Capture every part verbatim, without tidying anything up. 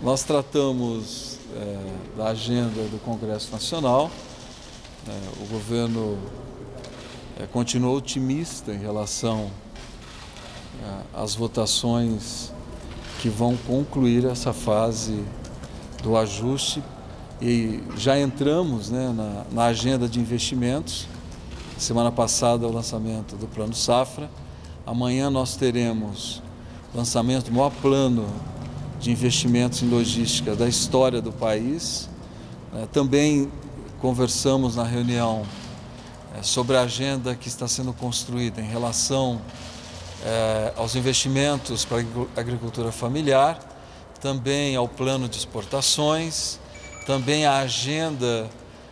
Nós tratamos é, da agenda do Congresso Nacional. É, o governo é, continua otimista em relação é, às votações que vão concluir essa fase do ajuste e já entramos né, na, na agenda de investimentos. Semana passada o lançamento do Plano Safra. Amanhã nós teremos o lançamento do maior plano de investimentos em logística da história do país. Também conversamos na reunião sobre a agenda que está sendo construída em relação aos investimentos para a agricultura familiar, também ao plano de exportações, também a agenda,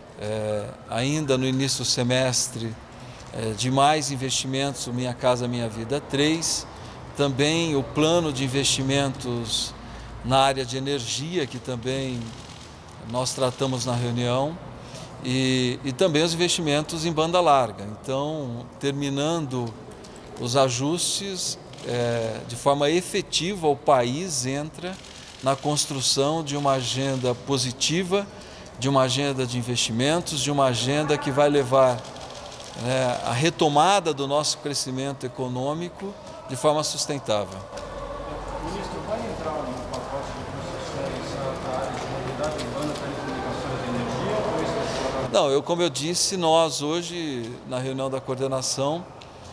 ainda no início do semestre, de mais investimentos, o Minha Casa Minha Vida três, também o plano de investimentos na área de energia, que também nós tratamos na reunião, e, e também os investimentos em banda larga. Então, terminando os ajustes, é, de forma efetiva, o país entra na construção de uma agenda positiva, de uma agenda de investimentos, de uma agenda que vai levar é, a retomada do nosso crescimento econômico de forma sustentável. Ministro, vai entrar uma proposta de concessões na área de mobilidade urbana, telecomunicações e energia? Ou isso é explorado? Não, eu, como eu disse, nós hoje, na reunião da coordenação,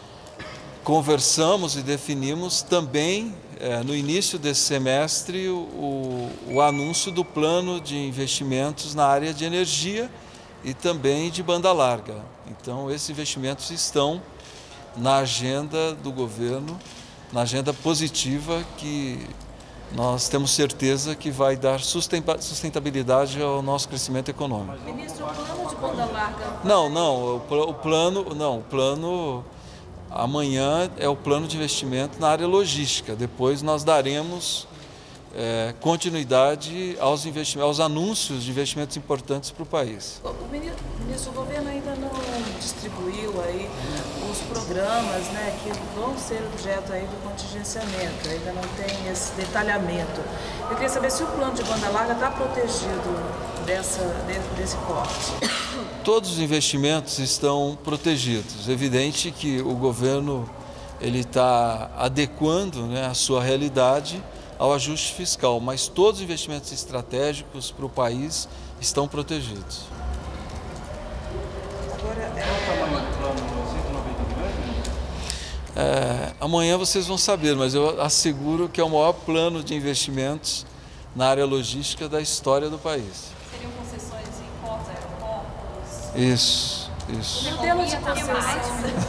conversamos e definimos também, é, no início desse semestre, o, o anúncio do plano de investimentos na área de energia e também de banda larga. Então, esses investimentos estão na agenda do governo, na agenda positiva que nós temos certeza que vai dar sustentabilidade ao nosso crescimento econômico. Ministro, o plano de banda larga... Não, não, o plano, não, o plano amanhã é o plano de investimento na área logística. Depois nós daremos é, continuidade aos investimentos, aos anúncios de investimentos importantes para o país. O ministro, ministro, o governo ainda não distribuiu aí os programas, né, que vão ser objeto aí do contingenciamento, ainda não tem esse detalhamento. Eu queria saber se o plano de banda larga está protegido dessa, desse corte. Todos os investimentos estão protegidos. É evidente que o governo ele está adequando, né, a sua realidade ao ajuste fiscal, mas todos os investimentos estratégicos para o país estão protegidos. Agora, é... Qual o tamanho do plano? cento e noventa milhões? É, amanhã vocês vão saber, mas eu asseguro que é o maior plano de investimentos na área logística da história do país. Seriam concessões em portos, aeroportos? Isso, isso. Em termos de concessão,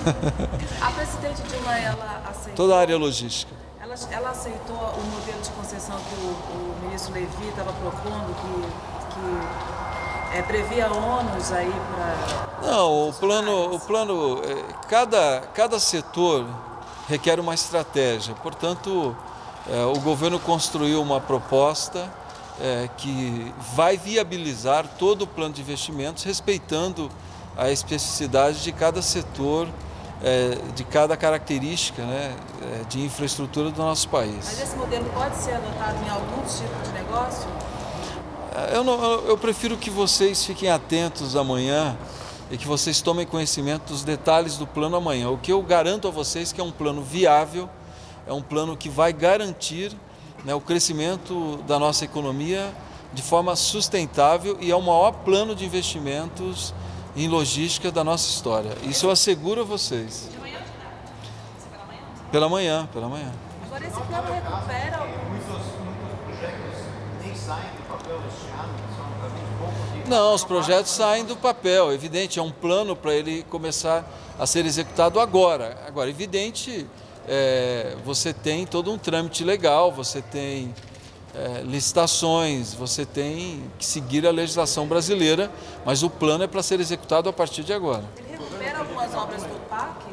a presidente Dilma, ela aceitou... Toda a área logística. Ela, ela aceitou o modelo de concessão que o, o ministro Levi estava propondo, que, que é, previa ônus aí para... Não, o plano, o plano cada, cada setor requer uma estratégia. Portanto, é, o governo construiu uma proposta é, que vai viabilizar todo o plano de investimentos, respeitando a especificidade de cada setor, É, de cada característica, né, de infraestrutura do nosso país. Mas esse modelo pode ser adotado em algum tipo de negócio? Eu, não, eu prefiro que vocês fiquem atentos amanhã e que vocês tomem conhecimento dos detalhes do plano amanhã. O que eu garanto a vocês é que é um plano viável, é um plano que vai garantir, né, o crescimento da nossa economia de forma sustentável e é o maior plano de investimentos em logística da nossa história. Isso eu asseguro a vocês. De manhã ou de tarde? Você vai pela manhã? Pela manhã, pela manhã. Agora, esse plano recupera alguns... Muitos, muitos projetos nem saem do papel este ano, são realmente poucos. Não, os projetos saem do papel, evidente, é um plano para ele começar a ser executado agora. Agora, evidente, é, você tem todo um trâmite legal, você tem é, licitações, você tem que seguir a legislação brasileira, mas o plano é para ser executado a partir de agora. Ele recupera algumas obras do P A C?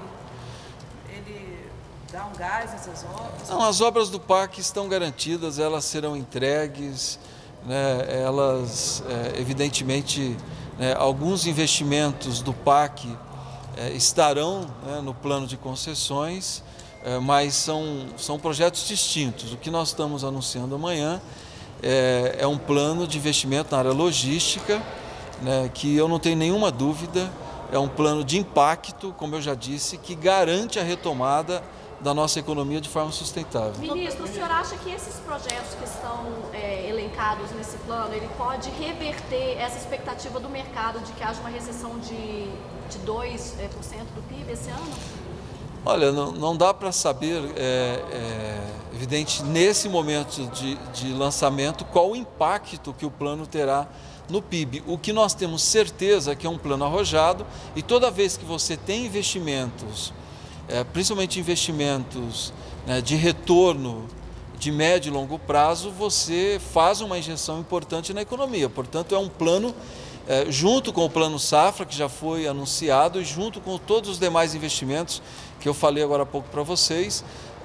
Ele dá um gás nessas obras? Não, as obras do P A C estão garantidas, elas serão entregues, né, elas, é, evidentemente, né, alguns investimentos do P A C é, estarão, né, no plano de concessões, é, mas são, são projetos distintos. O que nós estamos anunciando amanhã é, é um plano de investimento na área logística, né, que eu não tenho nenhuma dúvida, é um plano de impacto, como eu já disse, que garante a retomada da nossa economia de forma sustentável. Ministro, o senhor acha que esses projetos que estão é, elencados nesse plano, ele pode reverter essa expectativa do mercado de que haja uma recessão de, de dois por cento do P I B esse ano? Olha, não, não dá para saber, é, é evidente, nesse momento de, de lançamento, qual o impacto que o plano terá no P I B. O que nós temos certeza é que é um plano arrojado e toda vez que você tem investimentos, É, principalmente investimentos, né, de retorno de médio e longo prazo, você faz uma injeção importante na economia. Portanto, é um plano, é, junto com o Plano Safra, que já foi anunciado, e junto com todos os demais investimentos que eu falei agora há pouco para vocês,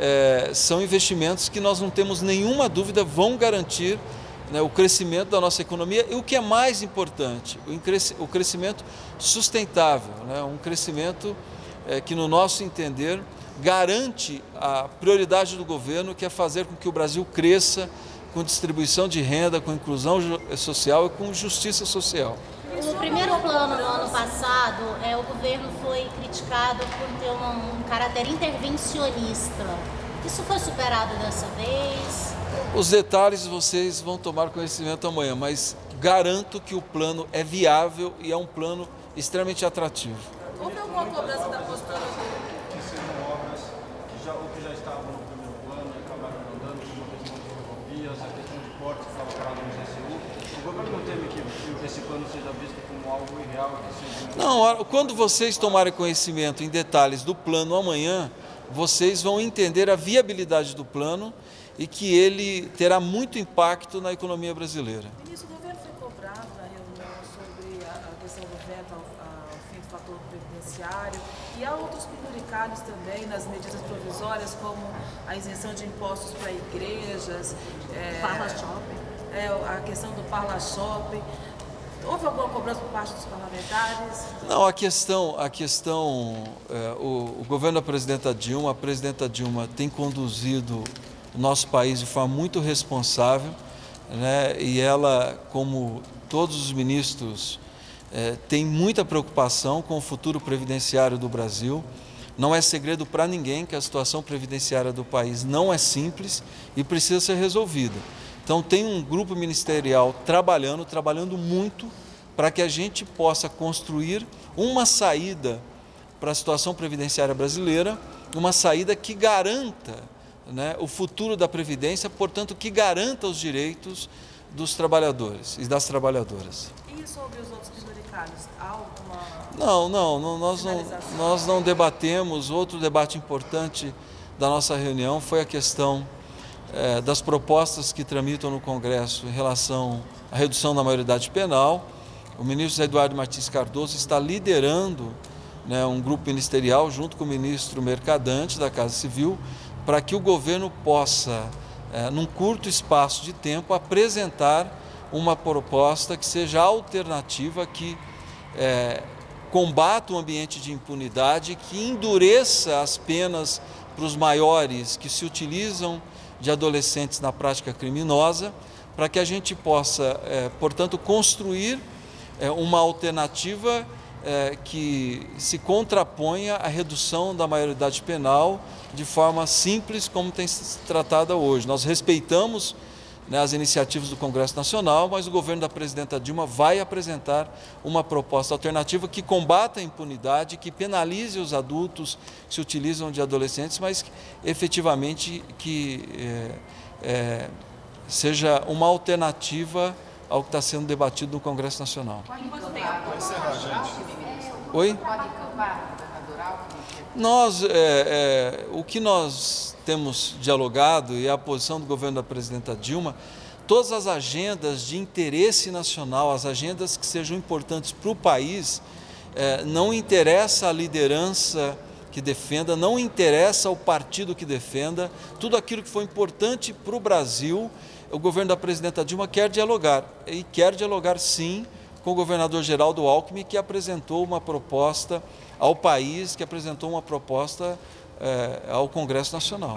é, são investimentos que nós não temos nenhuma dúvida vão garantir, né, o crescimento da nossa economia e o que é mais importante, o crescimento sustentável, né, um crescimento É, que, no nosso entender, garante a prioridade do governo, que é fazer com que o Brasil cresça com distribuição de renda, com inclusão social e com justiça social. No primeiro plano do ano passado, é, o governo foi criticado por ter um, um caráter intervencionista. Isso foi superado dessa vez? Os detalhes vocês vão tomar conhecimento amanhã, mas garanto que o plano é viável e é um plano extremamente atrativo. Houve alguma cobrança da postura do... Que sejam obras que já, ou que já estavam no primeiro plano e acabaram não andando, como a questão de ferrovias, a questão de portos que estava parado no G C U. O governo não teme que esse plano seja visto como algo irreal? Que seja... Não, quando vocês tomarem conhecimento em detalhes do plano amanhã, vocês vão entender a viabilidade do plano e que ele terá muito impacto na economia brasileira. Ministro, o governo foi cobrado na reunião sobre a, a questão do veto ao, ao fim do fator previdenciário e há outros penduricalhos também nas medidas provisórias, como a isenção de impostos para igrejas, é, Parla Shopping. É, a questão do Parla Shopping. Houve alguma cobrança por parte dos parlamentares? Não, a questão, a questão é, o, o governo da presidenta Dilma, a presidenta Dilma tem conduzido o nosso país de forma muito responsável, né, e ela, como todos os ministros, é, tem muita preocupação com o futuro previdenciário do Brasil. Não é segredo para ninguém que a situação previdenciária do país não é simples e precisa ser resolvida. Então tem um grupo ministerial trabalhando, trabalhando muito para que a gente possa construir uma saída para a situação previdenciária brasileira, uma saída que garanta, né, o futuro da Previdência, portanto, que garanta os direitos dos trabalhadores e das trabalhadoras. E sobre os outros penduricalhos, há alguma... Não, não, não, nós não, nós não debatemos. Outro debate importante da nossa reunião foi a questão é, das propostas que tramitam no Congresso em relação à redução da maioridade penal. O ministro Eduardo Martins Cardoso está liderando, né, um grupo ministerial junto com o ministro Mercadante da Casa Civil para que o governo possa, é, num curto espaço de tempo, apresentar uma proposta que seja alternativa, que é, combata o ambiente de impunidade, que endureça as penas para os maiores que se utilizam de adolescentes na prática criminosa, para que a gente possa, é, portanto, construir é, uma alternativa é, que se contraponha à redução da maioridade penal de forma simples, como tem se tratado hoje. Nós respeitamos, né, as iniciativas do Congresso Nacional, mas o governo da presidenta Dilma vai apresentar uma proposta alternativa que combata a impunidade, que penalize os adultos que se utilizam de adolescentes, mas que, efetivamente que é, é, seja uma alternativa ao que está sendo debatido no Congresso Nacional. Pode encerrar, gente. Oi? Nós, é, é, o que nós temos dialogado e a posição do governo da presidenta Dilma, todas as agendas de interesse nacional, as agendas que sejam importantes para o país, é, não interessa a liderança que defenda, não interessa o partido que defenda, tudo aquilo que for importante para o Brasil, o governo da presidenta Dilma quer dialogar, e quer dialogar sim com o governador Geraldo Alckmin, que apresentou uma proposta ao país, que apresentou uma proposta é, ao Congresso Nacional.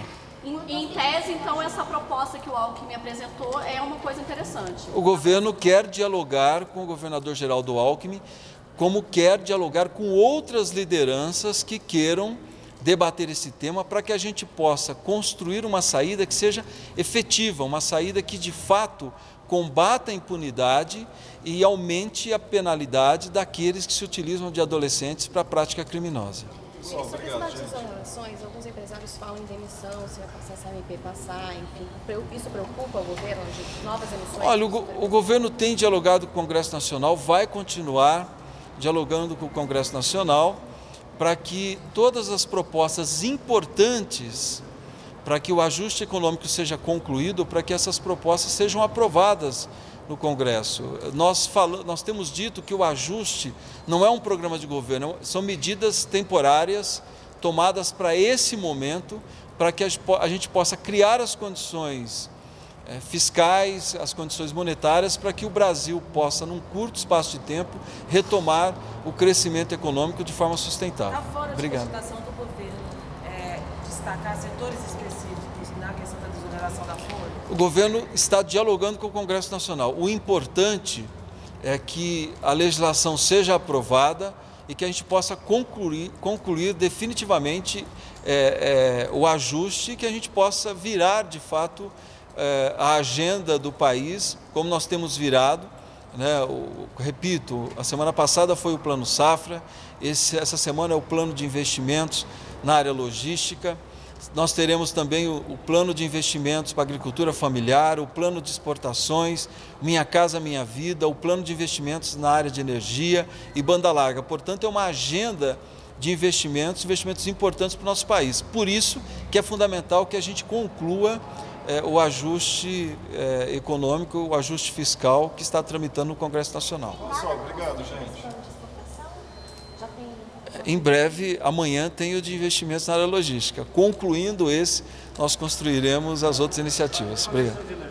Em, em tese, então, essa proposta que o Alckmin apresentou é uma coisa interessante. O governo quer dialogar com o governador Geraldo Alckmin, como quer dialogar com outras lideranças que queiram debater esse tema para que a gente possa construir uma saída que seja efetiva, uma saída que de fato combata a impunidade e aumente a penalidade daqueles que se utilizam de adolescentes para a prática criminosa. Sobre essa questão das exonerações, alguns empresários falam em demissão, se vai passar essa M P passar, enfim. Isso preocupa o governo de novas emissões? Olha, o, o governo tem dialogado com o Congresso Nacional, vai continuar dialogando com o Congresso Nacional para que todas as propostas importantes para que o ajuste econômico seja concluído, para que essas propostas sejam aprovadas no Congresso. Nós, falamos, nós temos dito que o ajuste não é um programa de governo, são medidas temporárias tomadas para esse momento, para que a gente possa criar as condições é, fiscais, as condições monetárias, para que o Brasil possa, num curto espaço de tempo, retomar o crescimento econômico de forma sustentável. Está fora de Obrigado. cogitação do governo é, destacar setores específicos na questão da desoneração da folha? O governo está dialogando com o Congresso Nacional. O importante é que a legislação seja aprovada e que a gente possa concluir, concluir definitivamente é, é, o ajuste, que a gente possa virar, de fato, é, a agenda do país, como nós temos virado. Né? O, repito, a semana passada foi o Plano Safra, esse, essa semana é o Plano de Investimentos na área logística. Nós teremos também o, o plano de investimentos para a agricultura familiar, o plano de exportações, Minha Casa Minha Vida, o plano de investimentos na área de energia e banda larga. Portanto, é uma agenda de investimentos, investimentos importantes para o nosso país. Por isso que é fundamental que a gente conclua é, o ajuste é, econômico, o ajuste fiscal que está tramitando no Congresso Nacional. Pessoal, obrigado, gente. Em breve, amanhã, tem o de investimentos na área logística. Concluindo esse, nós construiremos as outras iniciativas. Obrigado.